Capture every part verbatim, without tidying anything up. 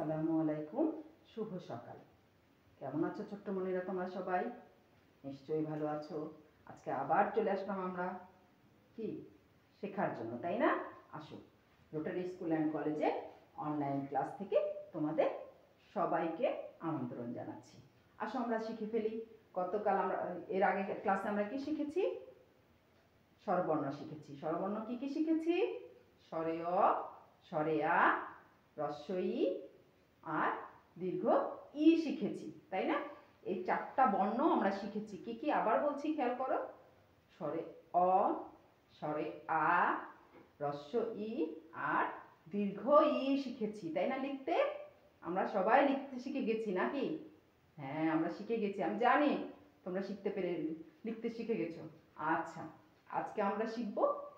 আসসালামু আলাইকুম, শুভ সকাল। কেমন আছো ছোট্ট মনিরা তোমরা সবাই? নিশ্চয়ই ভালো আছো। আজকে আবার চলে আসলাম আমরা কি শেখার জন্য, তাই না? আসো, রোটারি স্কুল অ্যান্ড কলেজে অনলাইন ক্লাস থেকে তোমাদের সবাইকে আমন্ত্রণ জানাচ্ছি। আসো আমরা শিখে ফেলি। গতকাল আমরা এর আগে ক্লাসে আমরা কি শিখেছি? স্বরবর্ণ শিখেছি। স্বরবর্ণ কি কি শিখেছি? স্বরে অ, স্বরে আ, হ্রস্ব ই আর দীর্ঘ ই শিখেছি, তাই না? এই চারটা বর্ণ আমরা শিখেছি। কি কি আবার বলছি, খেয়াল করো। স্বরে অ, স্বরে আ, হ্রস্ব ই আর দীর্ঘ ই শিখেছি, তাই না? লিখতে আমরা সবাই লিখতে শিখে গেছি নাকি? হ্যাঁ, আমরা শিখে গেছি। আমি জানি তোমরা শিখতে পেরে লিখতে শিখে গেছো। আচ্ছা, আজকে আমরা শিখব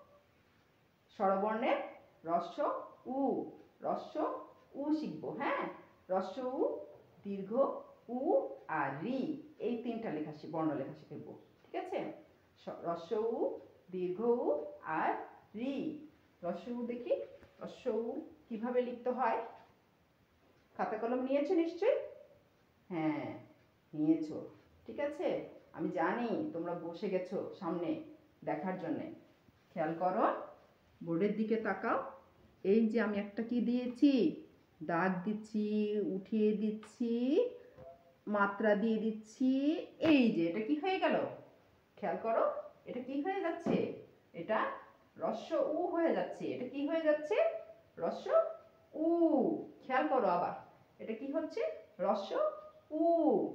স্বরবর্ণের হ্রস্ব উ। হ্রস্ব উ শিখবো। হ্যাঁ, হ্রস্ব উ, দীর্ঘ উ আর রি, এই তিনটা লেখা বর্ণ লেখা শিখবো। ঠিক আছে? হ্রস্ব উ, দীর্ঘ উ আর রি। হ্রস্ব উ দেখি, হ্রস্ব উ কিভাবে লিখতে হয়? খাতা কলম নিয়েছো নিশ্চয়ই? হ্যাঁ, নিয়েছো। ঠিক আছে, আমি জানি তোমরা বসে গেছো সামনে দেখার জন্যে। খেয়াল করো, বোর্ডের দিকে তাকাও। এই যে আমি একটা কি দিয়েছি, দাগ দিচ্ছি, উঠিয়ে দিচ্ছি, মাত্রা দিয়ে দিচ্ছি। এই যে এটা কি হয়ে গেল? খেয়াল করো, এটা কি হয়ে যাচ্ছে? এটা হ্রস্ব উ হয়ে যাচ্ছে। এটা কি হয়ে যাচ্ছে? হ্রস্ব উ। খেয়াল করো আবার, এটা কি হচ্ছে? হ্রস্ব উ।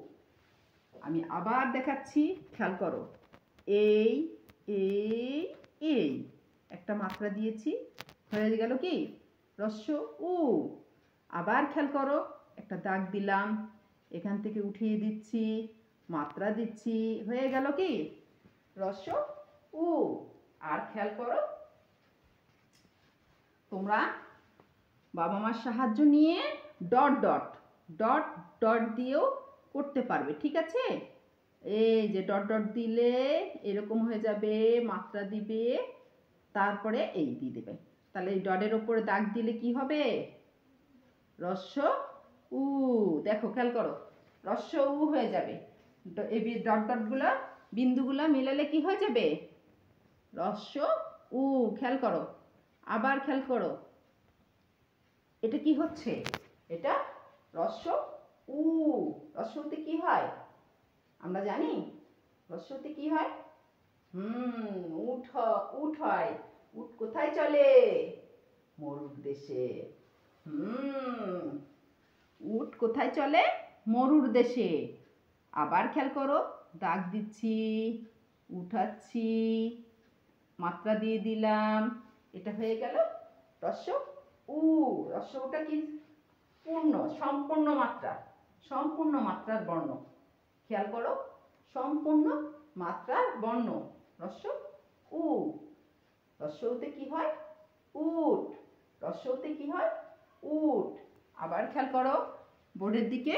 আমি আবার দেখাচ্ছি, খেয়াল করো। এই এই এই একটা মাত্রা দিয়েছি, হয়ে গেল কি? হ্রস্ব উ। আবার খেয়াল করো, একটা দাগ দিলাম, এখান থেকে উঠিয়ে দিচ্ছি, মাত্রা দিচ্ছি, হয়ে গেল কি? হ্রস্ব উ। আর খেয়াল করো, তোমরা বাবা মার সাহায্য নিয়ে ডট ডট ডট ডট দিয়েও করতে পারবে। ঠিক আছে? এই যে ডট ডট দিলে এরকম হয়ে যাবে, মাত্রা দিবে, তারপরে এই দিয়ে দেবে। তাহলে এই ডটের ওপরে দাগ দিলে কি হবে? হ্রস্ব উ। দেখো, খেয়াল করো, হ্রস্ব উ হয়ে যাবে। এই ডট ডট গুলা, বিন্দুগুলা মিলালে কি হয়ে যাবে? হ্রস্ব উ। খেয়াল করো, আবার খেয়াল করো, এটা কি হচ্ছে? এটা হ্রস্ব উ। হ্রস্ব উতে কি হয় আমরা জানি? হ্রস্ব উতে কি হয়? হুম উঠ উঠ হয়। উঠ কোথায় চলে? মরুর দেশে। হুম উঠ কোথায় চলে? মরুর দেশে। আবার খেয়াল করো, দাগ দিচ্ছি, উঠাচ্ছি, মাত্রা দিয়ে দিলাম, এটা হয়ে গেল হ্রস্ব উ। হ্রস্ব উটা কি? পূর্ণ, সম্পূর্ণ মাত্রা, সম্পূর্ণ মাত্রার বর্ণ। খেয়াল করো, সম্পূর্ণ মাত্রার বর্ণ হ্রস্ব উ। হ্রস্ব উতে কি হয়? উট। হ্রস্ব উতে কি হয়? উট। আবার খেয়াল করো বোর্ডের দিকে।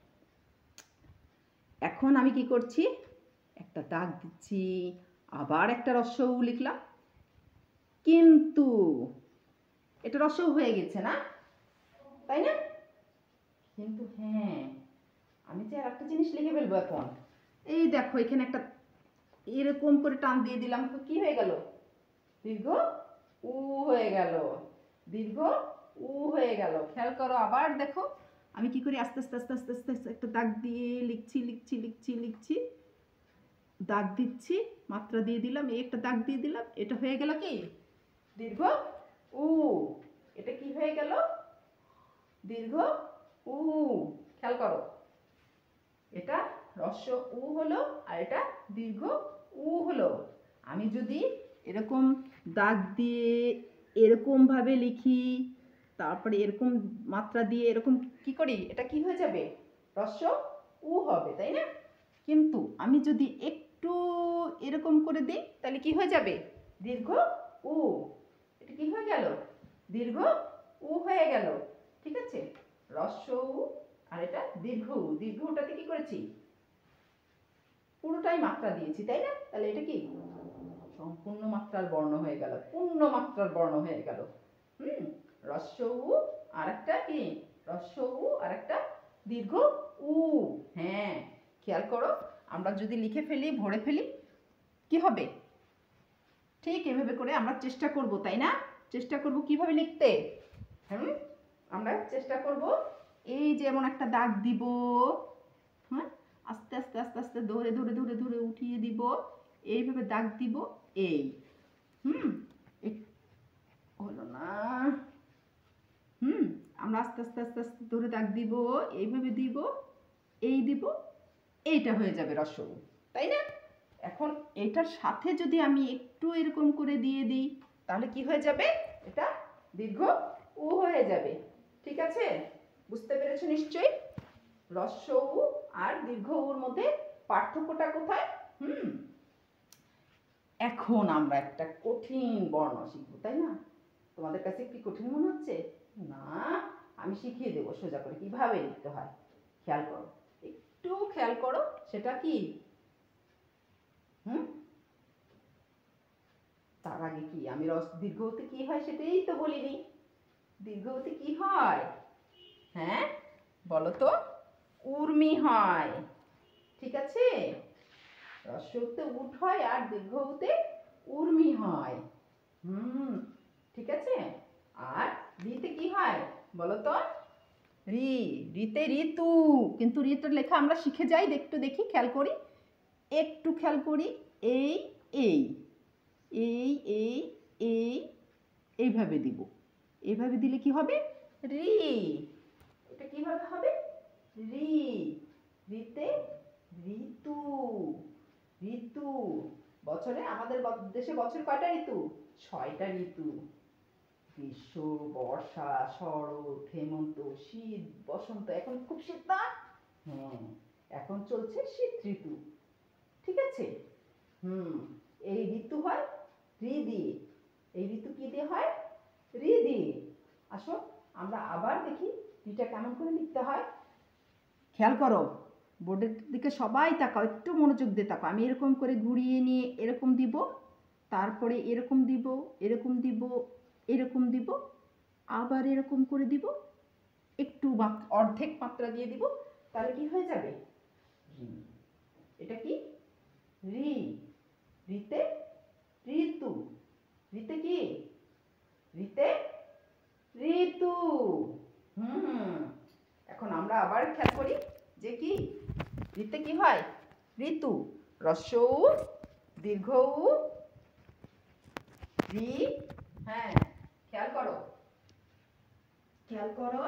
এখন আমি কি করছি? একটা দাগ দিচ্ছি, আবার একটা হ্রস্ব উ লিখলাম, কিন্তু এটা হ্রস্ব উ হয়ে গেছে না, তাই না? কিন্তু হ্যাঁ, আমি যে আর একটা জিনিস লিখে ফেলবো এখন। এই দেখো, এখানে একটা এরকম করে টান দিয়ে দিলাম, তো কি হয়ে গেল? দীর্ঘ উ হয়ে গেল। দীর্ঘ উ হয়ে গেল। খেয়াল করো, আবার দেখো আমি কি করি, আস্তে আস্তে আস্তে আস্তে আস্তে আস্তে একটা দাগ দিয়ে লিখছি লিখছি লিখছি লিখছি, দাগ দিচ্ছি, মাত্রা দিয়ে দিলাম, এই একটা দাগ দিয়ে দিলাম, এটা হয়ে গেল কি? দীর্ঘ উ। এটা কি হয়ে গেল? দীর্ঘ উ। খেয়াল করো, এটা হ্রস্ব উ হলো আর এটা দীর্ঘ উ হলো। আমি যদি এরকম দাগ দিয়ে এরকম ভাবে লিখি, তারপরে এরকম মাত্রা দিয়ে এরকম কি করি, এটা কি হয়ে যাবে? হ্রস্ব উ হবে, তাই না? কিন্তু আমি যদি একটু এরকম করে দিই, তাহলে কি হয়ে যাবে? দীর্ঘ উ। এটা কি হয়ে গেল? দীর্ঘ উ হয়ে গেল। ঠিক আছে? হ্রস্ব উ আর এটা দীর্ঘ উ। দীর্ঘ উটাতে কি করেছি? পুরোটাই মাত্রা দিয়েছি, তাই না? তাহলে এটা কি? সম্পূর্ণ মাত্রার বর্ণ হয়ে গেল, পূর্ণ মাত্রার বর্ণ হয়ে গেল। হুম হ্রস্ব উ আর একটা কি? হ্রস্ব উ আর একটা দীর্ঘ উ। হ্যাঁ, খেয়াল করো, আমরা যদি লিখে ফেলি, ভরে ফেলি, কি হবে? ঠিক এভাবে করে আমরা চেষ্টা করব, তাই না? চেষ্টা করব কিভাবে লিখতে। হুম, আমরা চেষ্টা করব এই যে এমন একটা দাগ দিব, হ্যাঁ, আস্তে আস্তে আস্তে আস্তে ধরে ধরে ধরে ধরে উঠিয়ে দিব, এইভাবে দাগ দিব, এই হুম হলো না। হুম, আমরা আস্তে আস্তে আস্তে আস্তে ধরে দাগ দিব, এইভাবে দিব, এই দিব, এইটা হয়ে যাবে হ্রস্ব উ, তাই না? এখন এটার সাথে যদি আমি একটু এরকম করে দিয়ে দিই, তাহলে কি হয়ে যাবে? এটা দীর্ঘ উ হয়ে যাবে। ঠিক আছে, বুঝতে পেরেছো নিশ্চয়ই? হ্রস্ব উ আর দীর্ঘ উর মধ্যে পার্থক্যটা কোথায়? হুম, এখন আমরা একটা কঠিন বর্ণ শিখবো, তাই না? তোমাদের কাছে কি কঠিন মনে হচ্ছে? না, আমি শিখিয়ে দেবো সোজা করে কিভাবে লিখতে হয়। খেয়াল করো, একটু খেয়াল করো, সেটা কি? হুম, তার আগে কি আমি রস দীর্ঘ উতে কি হয় সেটাই তো বলিনি। দীর্ঘ উতে কি হয়? হ্যাঁ, বলো তো। উর্মি হয়। ঠিক আছে, হ্রস্ব উতে উঠ হয় আর দীর্ঘ উতে উর্মি হয়। হুম, ঠিক আছে। আর রিতে কি হয় বলো তো? রি, রিতে ঋতু। কিন্তু ঋতুর লেখা আমরা শিখে যাই, একটু দেখি, খেয়াল করি, একটু খেয়াল করি, এই এই এই এই এই এইভাবে দিব। এইভাবে দিলে কি হবে? রি। এটা কিভাবে হবে? রি। রিতে ঋতু। ঋতু। বছরে আমাদের দেশে বছর কয়টা ঋতু? ছয়টা ঋতু। গ্রীষ্ম, বর্ষা, শরৎ, হেমন্ত, শীত, বসন্ত। এখন খুব শীত না? হ্যাঁ, এখন চলছে শীত ঋতু। ঠিক আছে। হুম, এই ঋতু হয় রি দিয়ে। এই ঋতু কি দিয়ে হয়? রি দিয়ে। আসো আমরা আবার দেখি রিটা কেমন করে লিখতে হয়। খেয়াল করো, বোর্ডের দিকে সবাই তাকাও, একটু মনোযোগ দিয়ে তাকাও। আমি এরকম করে ঘুরিয়ে নিয়ে এরকম দিব, তারপরে এরকম দিব, এরকম দিব, এরকম দিব, আবার এরকম করে দিব, একটু অর্ধেক মাত্রা দিয়ে দিব, তাহলে কি হয়ে যাবে? রি। এটা কি? রি। রিতে ঋতু। রিতে কি? রিতে ঋতু। হুম, এখন আমরা আবার খেয়াল করি যে কি রিতে কি হয়? ঋতু। হ্রস্ব উ, দীর্ঘ উ, রি। হ্যাঁ, খেয়াল করো, খেয়াল করো,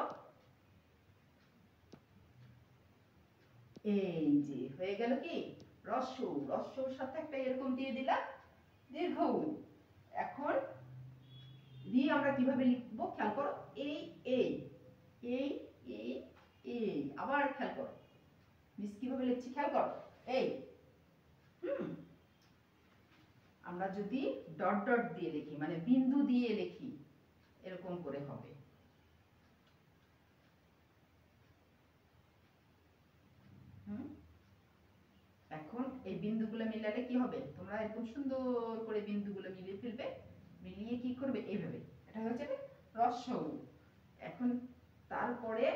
এই যে হয়ে গেল কি? হ্রস্ব উ। হ্রস্ব উর সাথে একটা এরকম দিয়ে দিলাম দীর্ঘ উ। এখন রি আমরা কিভাবে লিখবো খেয়াল করো, এই এই এই এই এই, আবার খেয়াল করো, মিস কিভাবে লিখছি খেয়াল করো, এই। হুম, আমরা যদি ডট ডট দিয়ে লিখি, মানে বিন্দু দিয়ে লিখি, এরকম করে হবে। হুম, এখন এই বিন্দুগুলো মিলালে কি হবে? তোমরা এরকম সুন্দর করে বিন্দুগুলো মিলিয়ে ফেলবে, মিলিয়ে কি করবে? এইভাবে, এটা হয়ে যাবে হ্রস্ব উ। এখন তারপরে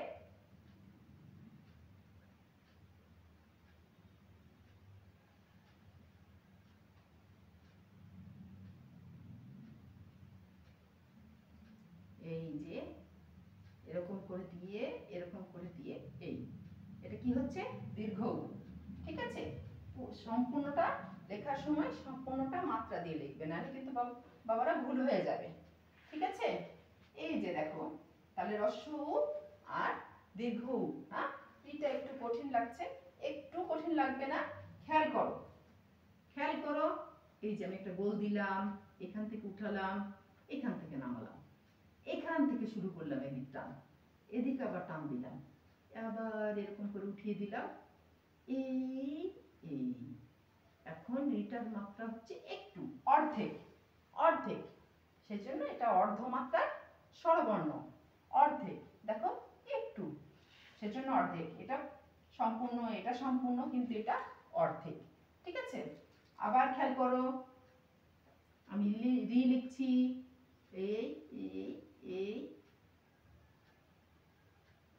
এই যে এরকম করে দিয়ে, এরকম করে দিয়ে, এই, এটা কি হচ্ছে? দীর্ঘ উ। ঠিক আছে, সম্পূর্ণটা লেখার সময় সম্পূর্ণটা মাত্রা দিয়ে লিখবে, নাহলে কিন্তু বাবারা ভুল হয়ে যাবে। ঠিক আছে, এই যে দেখো, তাহলে হ্রস্ব উ আর দীর্ঘ উ। হ্যাঁ, এটা একটু কঠিন লাগছে, একটু কঠিন লাগবে না। খেয়াল করো, খেয়াল করো, এই যে আমি একটা গোল দিলাম, এখান থেকে উঠালাম, এখান থেকে নামালাম, এখান থেকে শুরু করলাম, এদিক টান, এদিকে আবার টান দিলাম, আবার এরকম করে উঠিয়ে দিলাম, এই এই। এখন এটার মাত্রা হচ্ছে একটু, অর্ধেক, অর্ধেক, সেজন্য এটা অর্ধমাত্রা স্বরবর্ণ, অর্ধেক। দেখো, একটু, সেজন্য অর্ধেক। এটা সম্পূর্ণ, এটা সম্পূর্ণ, কিন্তু এটা অর্ধেক। ঠিক আছে, আবার খেয়াল করো, আমি রি লিখছি, এই এই এই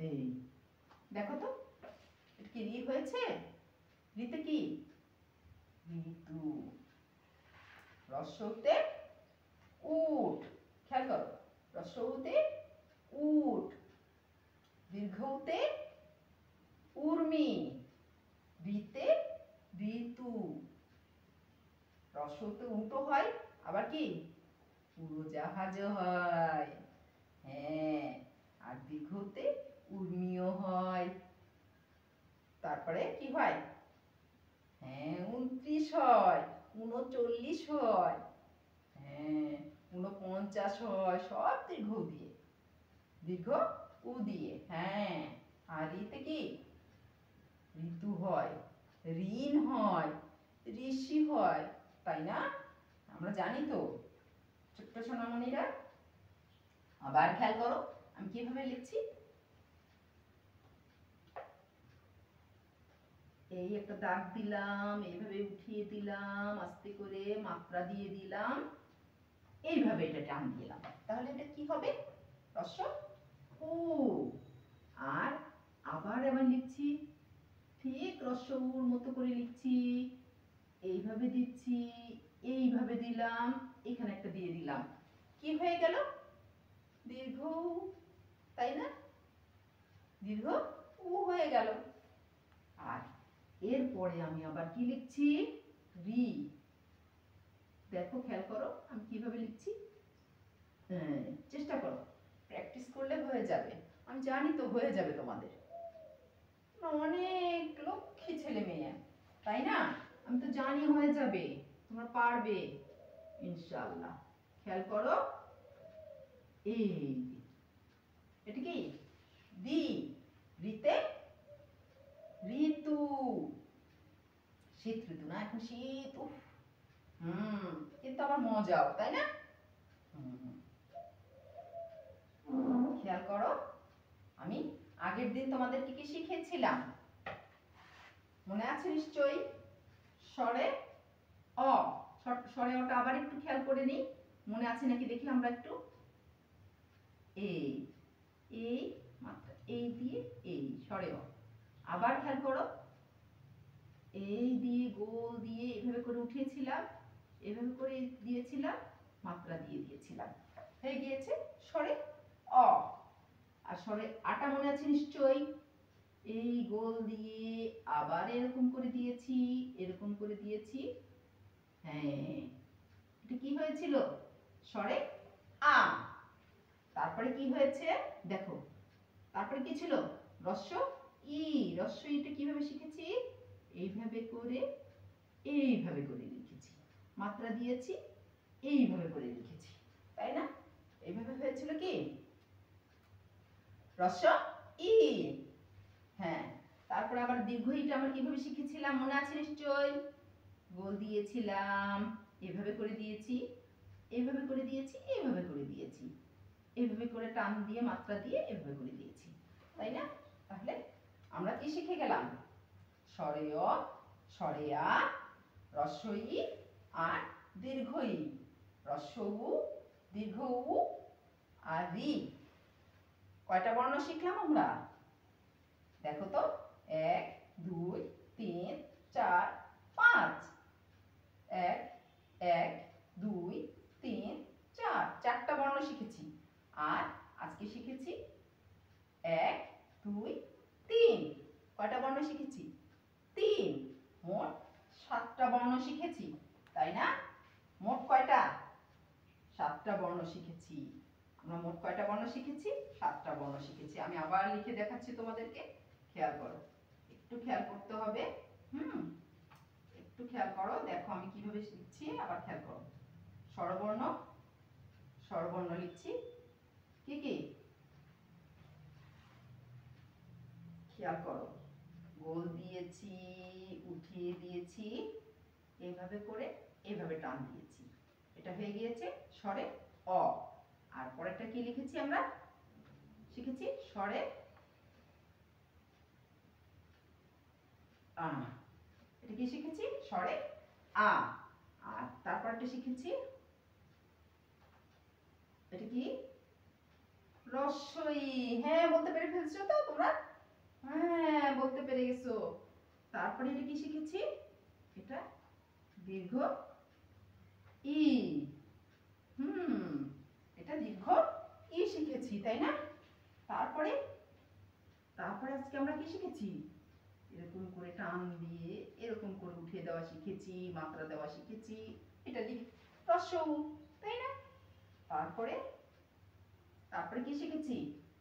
এই দেখো তো এটা কি রি হয়েছে? রিতে কি? ঋতু। রস্যতে উট, খেয়াল করো, রস্যতে উট, দীর্ঘতে উর্মি, ঋতে ঋতু। রস্যতে উটও হয়, আবার কি উড়োজাহাজও হয়। হ্যাঁ, আর দীর্ঘতে উর্মিও হয়। তারপরে কি হয়? হ্যাঁ, উনত্রিশ হয়, উনচল্লিশ হয়, হ্যাঁ, উনপঞ্চাশ হয়, সব দীর্ঘ দিয়ে, দীর্ঘ উ দিয়ে। হ্যাঁ, আর ঋতে কি ঋতু হয়, ঋণ হয়, ঋষি হয়, তাই না? আমরা জানি তো ছোট্ট সোনামণিরা। আবার খেয়াল করো আমি কিভাবে লিখছি। এই একটা দাগ দিলাম, এইভাবে উঠিয়ে দিলাম, আস্তে করে মাত্রা দিয়ে দিলাম, এইভাবে এটা টান দিলাম, তাহলে এটা কি হবে? রস্য উ। আর আবার আবার লিখছি, ঠিক রস্য উর মতো করে লিখছি, এইভাবে দিচ্ছি, এইভাবে দিলাম, এখানে একটা দিয়ে দিলাম, কি হয়ে গেল? দীর্ঘ উ, তাই না? দীর্ঘ উ হয়ে গেল। আর এরপরে আমি আবার কি লিখছি? রি। দেখো খেয়াল করো আমি কিভাবে লিখছি। হ্যাঁ, চেষ্টা করো, প্র্যাকটিস করলে হয়ে যাবে, আমি জানি তো হয়ে যাবে তোমাদের। অনেক লক্ষ্মী ছেলে মেয়ে, তাই না? আমি তো জানি হয়ে যাবে, তোমরা পারবে ইনশাআল্লাহ। খেয়াল করো, এই এটা কি? দি। রিতে ঋতু। শীত ঋতু না, এখন শীত, উফ, হুম, কিন্তু আবার মজাও, তাই না? খেয়াল করো আমি আগের দিন তোমাদেরকে কি শিখিয়েছিলাম মনে আছে নিশ্চয়ই? স্বরে অ, স্বরে অটা আবার একটু খেয়াল করে নিই, মনে আছে নাকি দেখি আমরা একটু। এই এই মাত্রা এই দিয়ে এই স্বরে অ, আবার খেয়াল করো, এই দিয়ে গোল দিয়ে এভাবে করে উঠিয়েছিলাম, এভাবে করে দিয়েছিলাম, মাত্রা দিয়ে দিয়েছিলাম, হয়ে গিয়েছে স্বরে অ। আর স্বরে আটা মনে আছে নিশ্চয়ই, এই গোল দিয়ে আবার এরকম করে দিয়েছি, এরকম করে দিয়েছি, হ্যাঁ, এটা কি হয়েছিল? স্বরে আ। তারপরে কি হয়েছে দেখো, তারপরে কি ছিল? রস্য ই। রস্য ইটা কিভাবে শিখেছি? এইভাবে করে এইভাবে করে লিখেছি, মাত্রা দিয়েছি, এইভাবে করে লিখেছি, তাই না? এইভাবে হয়েছিল কি? রস্য ই। হ্যাঁ, তারপরে আবার দীর্ঘ ইটা আমরা কিভাবে শিখেছিলাম মনে আছে নিশ্চয়ই? গোল দিয়েছিলাম, এভাবে করে দিয়েছি, এইভাবে করে দিয়েছি, এইভাবে করে দিয়েছি, এইভাবে করে টান দিয়ে মাত্রা দিয়ে এভাবে করে দিয়েছি, তাই না? তাহলে আমরা কি শিখে গেলাম? স্বরে অ, স্বরে আ, রস্য ই আর দীর্ঘ ই। রস্য উ, দীর্ঘ উ আর রি। কয়টা বর্ণ শিখলাম আমরা? দেখো তো, এক, দুই, তিন, চার, পাঁচ। এক, এক, দুই, তিন, চার, চারটা বর্ণ শিখেছি। আর আজকে শিখেছি এক, দুই, তিন। কয়টা বর্ণ শিখেছি? তিন। মোট সাতটা বর্ণ শিখেছি, তাই না? মোট কয়টা? সাতটা বর্ণ শিখেছি। আমরা মোট কয়টা বর্ণ শিখেছি? সাতটা বর্ণ শিখেছি। আমি আবার লিখে দেখাচ্ছি তোমাদেরকে, খেয়াল করো, একটু খেয়াল করতে হবে। হুম, একটু খেয়াল করো, দেখো আমি কিভাবে লিখছি, আবার খেয়াল করো। স্বরবর্ণ, স্বরবর্ণ লিখছি, কি কি খেয়াল করো, গোল দিয়েছি, উঠিয়ে দিয়েছি, এইভাবে করে এইভাবে টান দিয়েছি, এটা হয়ে গিয়েছে স্বরে অ। আর পরেরটা কি লিখেছি আমরা? শিখেছি স্বরে আ। এটা কি শিখেছি? স্বরে আ। আর তারপরটা শিখেছি, এটা কি? রস্বই। হ্যাঁ বলতে পেরে ফেলছো তো তোমরা? হ্যাঁ বলতে পেরে গেছো। তারপরে এটা কি শিখেছি? এটা দীর্ঘ ই। হুম, এটা দীর্ঘ ই শিখেছি, তাই না? তারপরে তারপরে আজকে আমরা কি শিখেছি? এরকম করে টান দিয়ে এরকম করে উঠিয়ে দেওয়া শিখেছি, মাত্রা দেওয়া শিখেছি। এটা লিখ রস্বউ, তাই না? তারপরে তারপরে কি শিখেছি?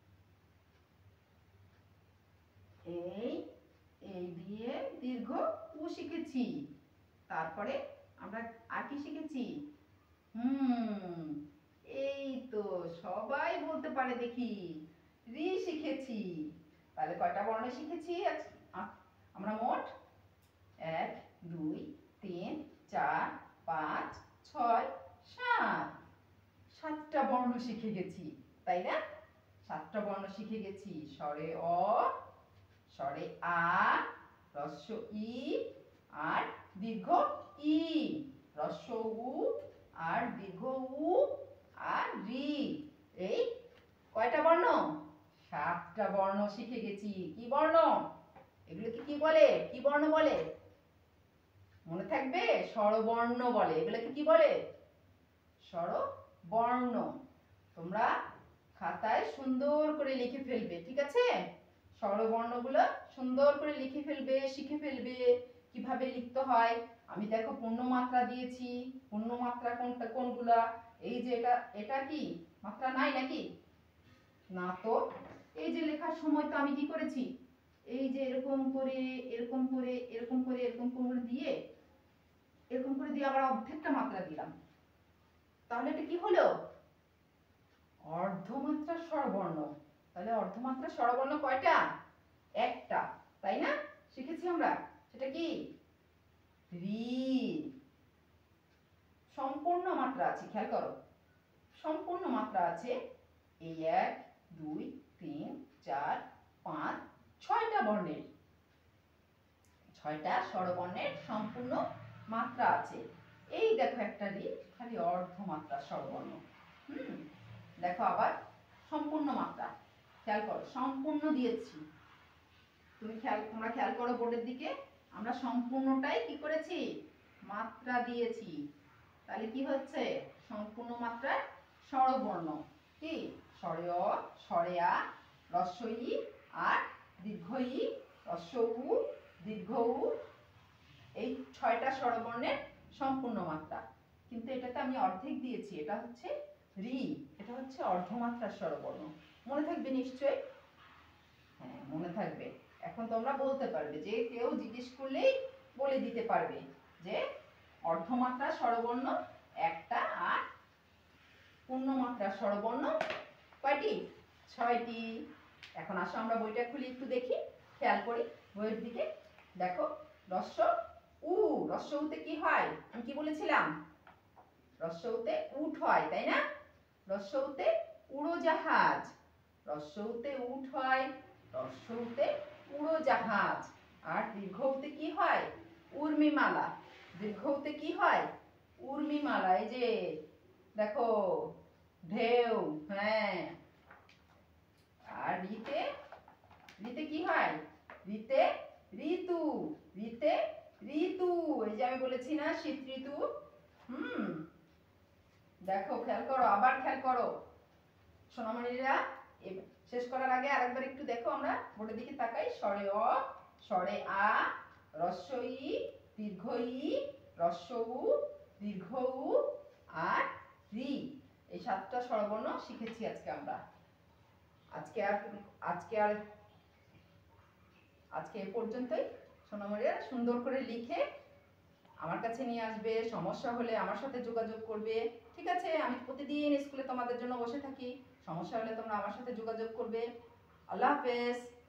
এই এই দিয়ে দীর্ঘ উ শিখেছি। তারপরে আমরা আর কি শিখেছি? হুম, এই তো সবাই বলতে পারে দেখি। রি শিখেছি। তাহলে কয়টা বর্ণ শিখেছি আমরা মোট? এক, দুই, তিন, চার, পাঁচ, ছয়, সাত। সাতটা বর্ণ শিখে গেছি, তাই না? সাতটা বর্ণ শিখে গেছি। স্বরে অ, স্বরে আ, হ্রস্ব ই আর দীর্ঘ ই, হ্রস্ব উ আর দীর্ঘ উ আর রি। এই কয়টা বর্ণ? সাতটা বর্ণ শিখে গেছি। কি বর্ণ এগুলোকে? কি বলে? কি বর্ণ বলে? মনে থাকবে? স্বরবর্ণ বলে। এগুলোকে কি বলে? স্বরবর্ণ। তোমরা খাতায় সুন্দর করে লিখে ফেলবে, ঠিক আছে? স্বরবর্ণগুলো সুন্দর করে লিখে ফেলবে, শিখে ফেলবে কিভাবে লিখতে হয়। আমি দেখো পূর্ণমাত্রা দিয়েছি। পূর্ণমাত্রা কোনটা কোনগুলা? এই যে এটা এটা কি মাত্রা নাই নাকি? না তো। এই যে লেখার সময় তো আমি কি করেছি? এই যে এরকম করে এরকম করে এরকম করে এরকম করে দিয়ে এরকম করে দিয়ে আবার অর্ধেকটা মাত্রা দিলাম। তাহলে এটা কি হলো? অর্ধমাত্রা স্বরবর্ণ। তাহলে অর্ধমাত্রা স্বরবর্ণ কয়টা? একটা, তাই না? শিখেছি আমরা। সেটা কি? রি। সম্পূর্ণ মাত্রা আছে, খেয়াল করো। সম্পূর্ণ মাত্রা আছে এই এক, দুই, তিন, চার, পাঁচ, ছয়টা বর্ণের, ছয়টা স্বরবর্ণের সম্পূর্ণ মাত্রা আছে। এই দেখো একটা রি, খালি অর্ধমাত্রা স্বরবর্ণ। হুম, দেখো আবার সম্পূর্ণ মাত্রা, খেয়াল করো সম্পূর্ণ দিয়েছি। তুমি খেয়াল তোমরা খেয়াল করো বোর্ডের দিকে, আমরা সম্পূর্ণটাই কি করেছি? মাত্রা দিয়েছি। তাহলে কি হচ্ছে? সম্পূর্ণ মাত্রার স্বরবর্ণ কি? স্বরে অ, স্বরে আ, হ্রস্ব ই আর দীর্ঘ ই, হ্রস্ব উ, দীর্ঘ উ। এই ছয়টা স্বরবর্ণের সম্পূর্ণ মাত্রা। কিন্তু এটাতে আমি অর্ধেক দিয়েছি, এটা হচ্ছে রি, এটা হচ্ছে অর্ধমাত্রার স্বরবর্ণ। মনে থাকবে নিশ্চয়ই? হ্যাঁ মনে থাকবে। এখন তোমরা বলতে পারবে, যে কেউ জিজ্ঞেস করলেই বলে দিতে পারবে যে অর্ধমাত্রা স্বরবর্ণ একটা আর পূর্ণমাত্রা স্বরবর্ণ কয়টি? ছয়টি। এখন আসো আমরা বইটা খুলি একটু দেখি, খেয়াল করি বইয়ের দিকে। দেখো হ্রস্ব উ, হ্রস্ব উতে কি হয়? আমি কি বলেছিলাম? হ্রস্ব উতে উঠ হয়, তাই না? হ্রস্ব উতে উড়োজাহাজ। হ্রস্ব উতে উঠ হয়, হ্রস্ব উতে উড়োজাহাজ। আর দীর্ঘ উতে কি হয়? উর্মিমালা। দীর্ঘ উতে কি হয়? উর্মিমালা। এই যে দেখো ঢেউ। হ্যাঁ। আর রিতে রিতে কি হয়? রিতে ঋতু। রিতে ঋতু। এই যে আমি বলেছি না শীত ঋতু। হুম, দেখো খেয়াল করো, আবার খেয়াল করো সোনামণিরা। শেষ করার আগে আরেকবার একটু দেখো, আমরা বোর্ডের দিকে তাকাই। স্বরে অ, স্বরে আ, হ্রস্ব ই, দীর্ঘ ই, হ্রস্ব উ, দীর্ঘ উ আর রি। এই সাতটা স্বরবর্ণ শিখেছি আজকে আমরা। আজকে আর আজকে আর আজকে এ পর্যন্তই। সোনামণিরা সুন্দর করে লিখে আমার কাছে নিয়ে আসবে। সমস্যা হলে আমার সাথে যোগাযোগ করবে, ঠিক আছে? আমি প্রতিদিন স্কুলে তোমাদের জন্য বসে থাকি। সমস্যা হলে তোমরা আমার সাথে যোগাযোগ করবে। আল্লাহ হাফেজ।